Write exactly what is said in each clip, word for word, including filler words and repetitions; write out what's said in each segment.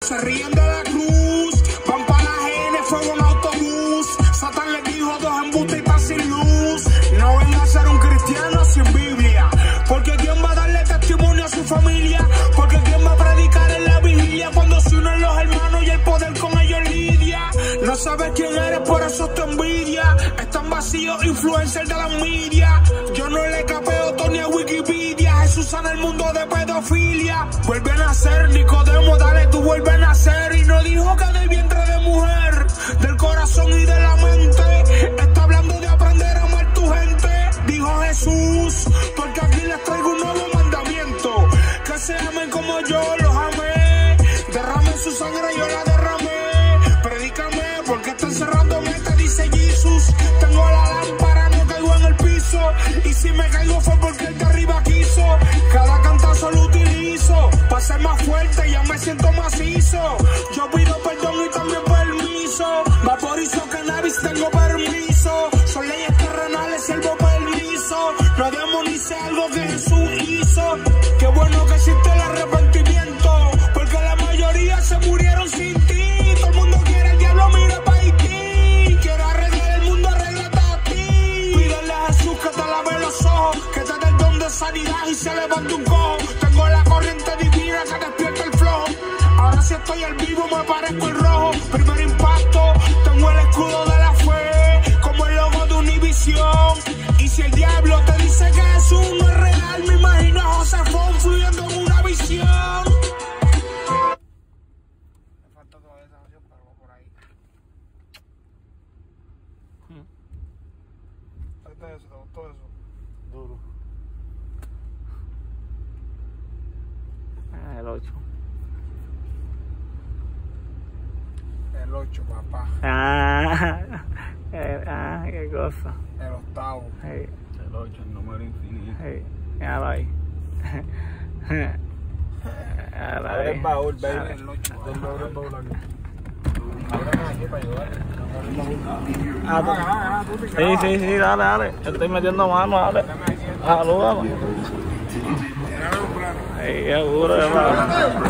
Se ríen de la cruz, van para la G N, fuego en autobús. Satán les dijo dos embustes y está sin luz. No venga a ser un cristiano sin Biblia, porque ¿quién va a darle testimonio a su familia? Porque ¿quién va a predicar en la vigilia cuando se unen los hermanos y el poder con ellos lidia? No sabes quién eres, por eso te envidia. Están vacíos, influencers de la media. Yo no le capeo Tony a Wikipedia. Jesús sana el mundo de pedofilia. Vuelve a nacer, Nicodemo, dale, tú vuelve a nacer. Y no dijo que del vientre de mujer, del corazón y de la mente. Está hablando de aprender a amar tu gente. Dijo Jesús, porque aquí les traigo un nuevo mandamiento: que se amen como yo los amé. Derrame su sangre, yo la derramé. Predícame, porque está encerrándome, te dice Jesús. Tengo la lámpara, no caigo en el piso. Y si me caigo fue porque el de arriba quiso. Cada cantazo lo utilizo para ser más fuerte, ya me siento macizo. Yo pido perdón y también permiso. Vaporizo cannabis, tengo permiso. Son leyes terrenales, siervo permiso. No demonice algo que Jesús hizo. Qué bueno que existe el arrepentimiento, porque la mayoría se murieron sin ti. Todo el mundo quiere el diablo, mira pa' Haití. Quiero arreglar el mundo, arréglate a ti. Pídele a Jesús que te lave los ojos, que te dé el don de sanidad y se levante un cojo. Tengo la corriente divina que despierta el flojo. Ahora si estoy al vivo me parezco el rojo. Primer impacto, tengo el escudo de la fe, como el logo de Univisión. Y si el diablo te dice que Jesús no es real, me imagino a Josefón fluyendo en una visión. Me falta toda esa canción, pero va por ahí. ¿Te gusta eso? ¿Te gustó eso? Duro. Ah, el ocho. El ocho, papá. Ah, eh, ah, qué cosa. El octavo. Hey, El ocho, el número infinito. hey, míralo ahí. Míralo Abre ahí. el baúl, baby. Abre. El ocho, ¿Dónde papá. abre el baúl aquí? Ábreme aquí para ayudar. Ah, tú- Ah, tú te Sí, grabas. sí, sí, dale, dale. Yo estoy metiendo mano, dale. Salúdame. Ahí, seguro, hermano.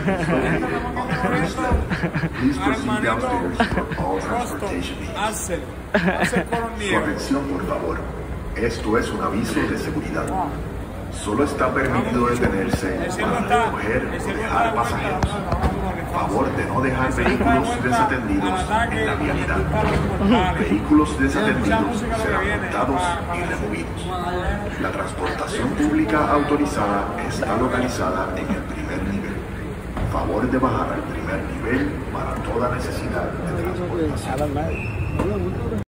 Please proceed downstairs for all transportation needs. Axel. Axel Coronel. Corrección, por favor. Esto es un aviso de seguridad. Solo está permitido detenerse para recoger o dejar pasajeros. Favor de no dejar vehículos desatendidos en la vialidad. Vehículos desatendidos serán multados y removidos. La transportación pública autorizada está localizada en el primer nivel. Favor de bajar al primer nivel para toda necesidad de transportación.